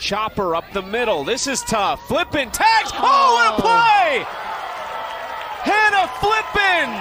chopper up the middle. This is tough. Flippen tags. Oh, what a play! Hannah Flippen